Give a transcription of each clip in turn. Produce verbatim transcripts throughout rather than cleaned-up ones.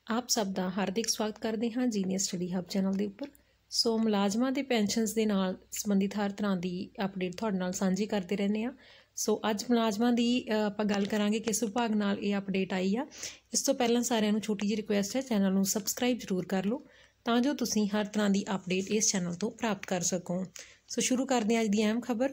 आप सब ਦਾ ਹਾਰਦਿਕ ਸਵਾਗਤ ਕਰਦੇ ਹਾਂ ਜੀਨੀਅਸ ਸਟੱਡੀ ਹੱਬ ਚੈਨਲ ਦੇ ਉੱਪਰ। ਸੋ ਮੁਲਾਜ਼ਮਾਂ ਦੇ ਪੈਨਸ਼ਨਸ ਦੇ ਨਾਲ ਸੰਬੰਧਿਤ ਹਰ ਤਰ੍ਹਾਂ ਦੀ ਅਪਡੇਟ ਤੁਹਾਡੇ ਨਾਲ ਸਾਂਝੀ ਕਰਦੇ ਰਹਿੰਦੇ ਹਾਂ। ਸੋ ਅੱਜ ਮੁਲਾਜ਼ਮਾਂ ਦੀ ਆਪਾਂ ਗੱਲ ਕਰਾਂਗੇ ਕਿਸ ਵਿਭਾਗ ਨਾਲ ਇਹ ਅਪਡੇਟ ਆਈ ਆ। ਇਸ ਤੋਂ ਪਹਿਲਾਂ ਸਾਰਿਆਂ ਨੂੰ ਛੋਟੀ ਜਿਹੀ ਰਿਕੁਐਸਟ ਹੈ, ਚੈਨਲ ਨੂੰ ਸਬਸਕ੍ਰਾਈਬ ਜ਼ਰੂਰ ਕਰ ਲਓ ਤਾਂ ਜੋ ਤੁਸੀਂ ਹਰ ਤਰ੍ਹਾਂ ਦੀ ਅਪਡੇਟ ਇਸ ਚੈਨਲ ਤੋਂ ਪ੍ਰਾਪਤ ਕਰ ਸਕੋ। ਸੋ ਸ਼ੁਰੂ ਕਰਦੇ ਹਾਂ ਅੱਜ ਦੀ ਅਹਿਮ ਖਬਰ।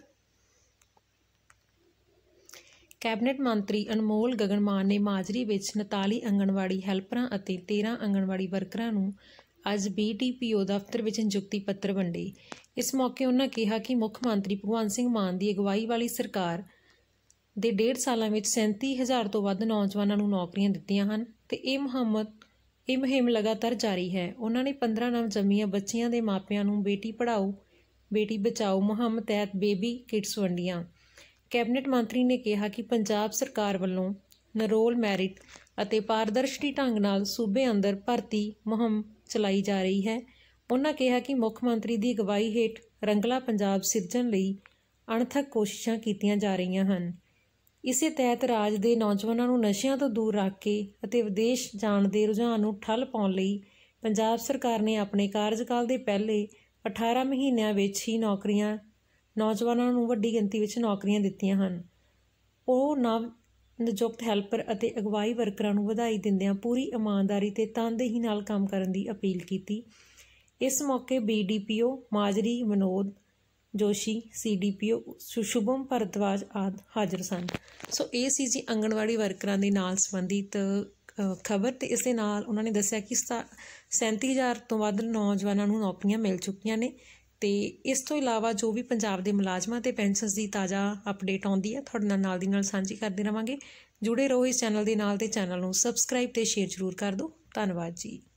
कैबिनेट मंत्री अनमोल गगन मान ने माजरी विच उनताली आंगणवाड़ी हैल्परां अते तेरह आंगणवाड़ी वर्करां नूं अज बी डी पी ओ दफ्तर विच नियुक्ति पत्र वंडे। इस मौके उन्होंने कहा कि मुख मंत्री भगवंत सिंह मान की अगवाई वाली सरकार दे डेढ़ सालां विच सैंती हज़ार तो वध नौजवानों नूं नौकरियां दित्तियां हन ते इह मुहिम ਇਹ ਮੁਹਿੰਮ लगातार जारी है। उन्होंने पंद्रह नव जम्मीਆਂ ਬੱਚੀਆਂ ਦੇ ਮਾਪਿਆਂ ਨੂੰ बेटी पढ़ाओ बेटी बचाओ मुहिम तहत बेबी किट्स वंडियां। कैबिनेट मंत्री ने कहा कि पंजाब सरकार वालों नरोल मैरिट ਅਤੇ पारदर्शी ढंग नाल सूबे अंदर भर्ती मुहिम चलाई जा रही है। उन्होंने कहा कि मुख मंत्री की अगवाई हेठ रंगला पंजाब सिरजण लई अणथक कोशिशां कीतियां जा रहीਆਂ ਹਨ। इसे तहत राज के नौजवानों ਨੂੰ ਨਸ਼ਿਆਂ ਤੋਂ दूर रख के ਅਤੇ विदेश जाण ਦੇ रुझान ਨੂੰ ਠੱਲ ਪਾਉਣ ਲਈ पंजाब सरकार ने अपने कार्यकाल के पहले अठारह महीनों ਵਿੱਚ ही नौकरियां नौजवानों ਨੂੰ ਵੱਡੀ ਗਿਣਤੀ ਵਿੱਚ ਨੌਕਰੀਆਂ ਦਿੱਤੀਆਂ ਹਨ। ਉਹ ਨਵ ਨਿਯੁਕਤ ਹੈਲਪਰ ਅਤੇ ਅਗਵਾਈ ਵਰਕਰਾਂ ਨੂੰ ਵਧਾਈ ਦਿੰਦਿਆਂ ਪੂਰੀ ਇਮਾਨਦਾਰੀ ਤੇ ਤਨਦੇਹੀ ਨਾਲ ਕੰਮ ਕਰਨ ਦੀ ਅਪੀਲ ਕੀਤੀ। ਇਸ ਮੌਕੇ B D P O Majri Vinod Joshi, C D P O Shubham Bhardwaj ਆਦਿ ਹਾਜ਼ਰ ਸਨ। ਸੋ ਇਹ ਸੀ ਜੀ ਆਂਗਣਵਾੜੀ ਵਰਕਰਾਂ ਦੇ ਨਾਲ ਸੰਬੰਧਿਤ ਖਬਰ। ਤੇ ਇਸ ਦੇ ਨਾਲ ਉਹਨਾਂ ਨੇ ਦੱਸਿਆ ਕਿ ਸੈਂਤੀ ਹਜ਼ਾਰ ਤੋਂ ਵੱਧ ਨੌਜਵਾਨਾਂ ਨੂੰ ਨੌਕਰੀਆਂ ਮਿਲ ਚੁੱਕੀਆਂ ਨੇ। ਤੇ ਇਸ ਤੋਂ ਇਲਾਵਾ ਜੋ ਵੀ ਪੰਜਾਬ ਦੇ ਮੁਲਾਜ਼ਮਾਂ ਤੇ ਪੈਨਸ਼ਨਸ ਦੀ ਤਾਜ਼ਾ ਅਪਡੇਟ ਆਉਂਦੀ ਹੈ ਤੁਹਾਡੇ ਨਾਲ ਨਾਲ ਦੀ ਨਾਲ ਸਾਂਝੀ ਕਰਦੇ ਰਹਾਂਗੇ। ਜੁੜੇ ਰਹੋ ਇਸ ਚੈਨਲ ਦੇ ਨਾਲ ਤੇ ਚੈਨਲ ਨੂੰ ਸਬਸਕ੍ਰਾਈਬ ਤੇ ਸ਼ੇਅਰ ਜ਼ਰੂਰ ਕਰ ਦਿਓ। ਧੰਨਵਾਦ ਜੀ।